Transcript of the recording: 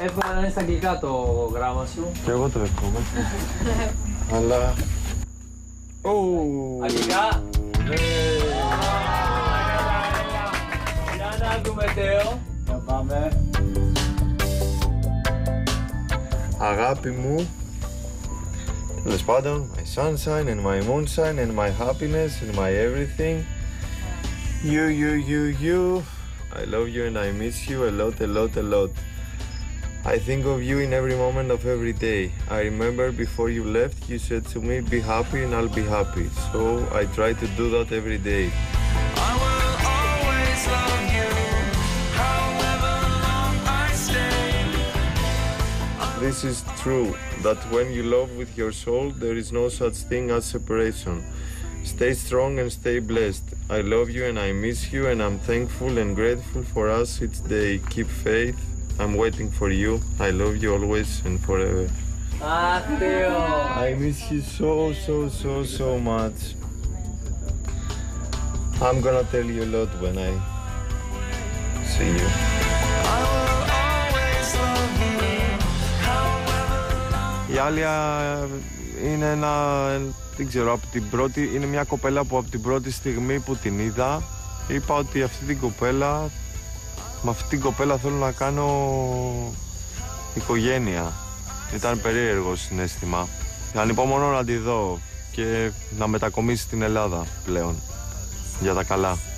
Εύχομαι να είναι στα αγγλικά το γράμμα σου. Και εγώ το εύχομαι. Αλλά... Αγγλικά. Για να ακούμε, Τέο. Θα πάμε. Αγάπη μου, τέλος πάντων, my sunshine and my moonshine and my happiness and my everything. You. I love you and I miss you a lot. I think of you in every moment of every day. I remember before you left, you said to me, be happy and I'll be happy. So I try to do that every day. I will always love you, however long I stay. This is true, that when you love with your soul, there is no such thing as separation. Stay strong and stay blessed. I love you and I miss you and I'm thankful and grateful for us each day. Keep faith. I'm waiting for you. I love you always and forever. Αχ, Τέο. I miss you so much. I'm gonna tell you a lot when I see you. I will always love you, however. Η Άλια είναι δεν ξέρω, είναι μια κοπέλα που από την πρώτη στιγμή που την είδα είπα ότι με αυτή την κοπέλα θέλω να κάνω οικογένεια. Ήταν περίεργο συναίσθημα. Ανυπομονώ να τη δω και να μετακομίσει στην Ελλάδα πλέον για τα καλά.